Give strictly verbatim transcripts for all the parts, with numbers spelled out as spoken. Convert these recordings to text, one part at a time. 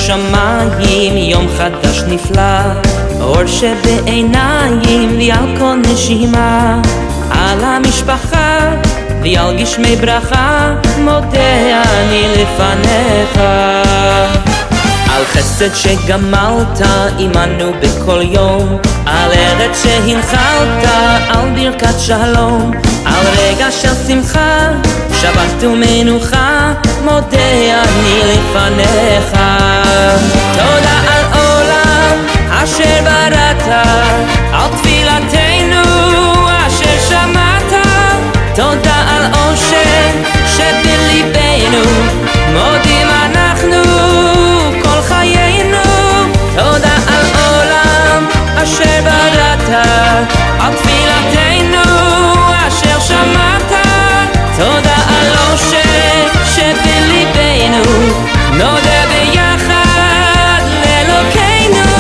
בשמיים, יום חדש נפלא, אור שבעיניים ועל כל נשימה, על המשפחה ועל גשמי ברכה, מודה אני לפניך. על חסד שגמלת עמנו בכל יום, על ארץ שהנחלת, על ברכת שלום, על רגע של שמחה, שבת ומנוחה, מודה אני לפניך. תודה על עולם אשר בראת, על תפילתנו אשר שמעת, תודה על אושר שבליבנו, מודים אנחנו כל חיינו. תודה על עולם אשר בראת, על תפילתנו אשר שמעת, תודה על אושר שבליבנו, נודה ביחד לאלוקינו.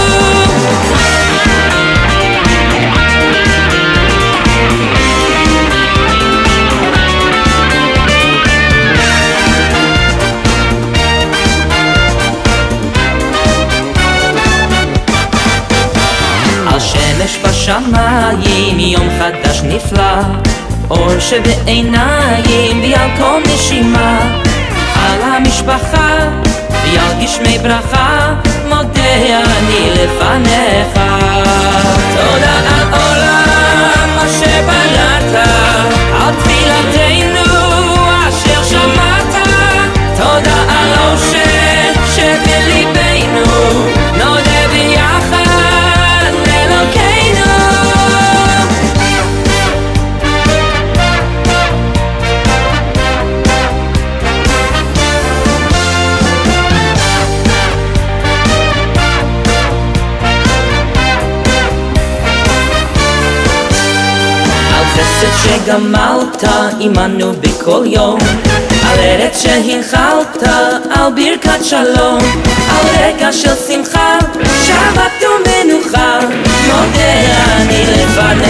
על שמש בשמיים, יום חדש נפלא, אור שבעיניים ועל כל נשימה, על המשפחה ועל גשמי ברכה, מודה אני לפניך. תודה על עולם אשר בראת, על תפילתנו אשר שמעת, תודה על אושר שבליבנו, נודה ביחד לאלוקינו. שגמלת עמנו בכל יום, על ארץ שהנחלת, על ברכת שלום, על רגע של שמחה, שבת ומנוחה, מודה אני לפניך.